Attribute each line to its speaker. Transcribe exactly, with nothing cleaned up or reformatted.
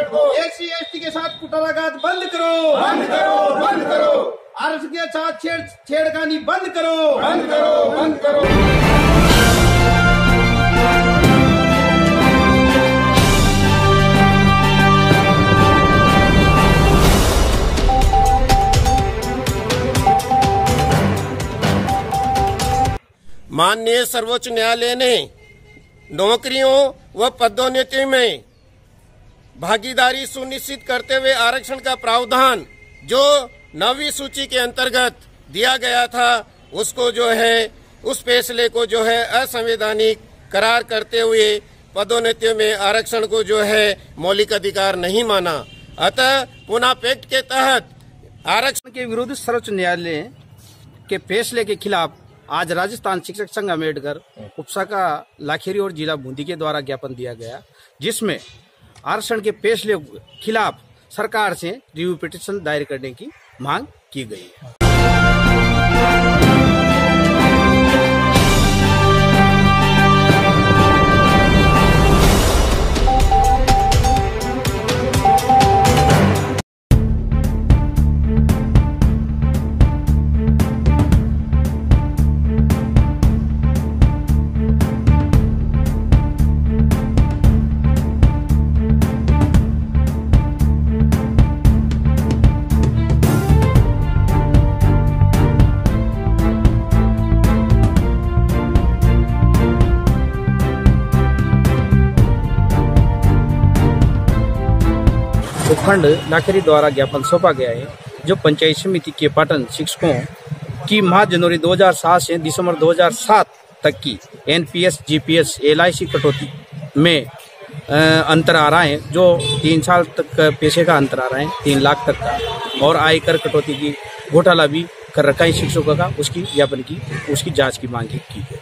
Speaker 1: को
Speaker 2: SC ST के साथ कुटाराघात बंद करो,
Speaker 1: बंद करो, बंद करो।
Speaker 2: आरक्षण के साथ छेड़ छेड़खानी बंद करो,
Speaker 1: बंद करो, बंद करो।
Speaker 3: माननीय सर्वोच्च न्यायालय ने नौकरियों व पदोन्नति में भागीदारी सुनिश्चित करते हुए आरक्षण का प्रावधान जो नवीं सूची के अंतर्गत दिया गया था उसको जो है उस फैसले को जो है असंवैधानिक करार करते हुए पदोन्नतियों में आरक्षण को जो है मौलिक अधिकार नहीं माना। अतः पुनः पैक्ट के तहत आरक्षण
Speaker 4: के विरुद्ध सर्वोच्च न्यायालय के फैसले के खिलाफ आज राजस्थान शिक्षक संघ अम्बेडकर उपशाखा लाखेरी और जिला बूंदी के द्वारा ज्ञापन दिया गया, जिसमें आरक्षण के फैसले के खिलाफ सरकार से रिव्यू पिटीशन दायर करने की मांग की गई है। उपखंड लाखेरी द्वारा ज्ञापन सौंपा गया है, जो पंचायत समिति के पाटन शिक्षकों की माह जनवरी दो हज़ार सात से दिसंबर दो हज़ार सात तक की एनपीएस, जीपीएस, एलआईसी कटौती में अंतर आ रहा है, जो तीन साल तक पैसे का अंतर आ रहा है, तीन लाख तक का, और आयकर कटौती की घोटाला भी कर रखा है शिक्षकों का, उसकी ज्ञापन की उसकी जांच की मांग की गई।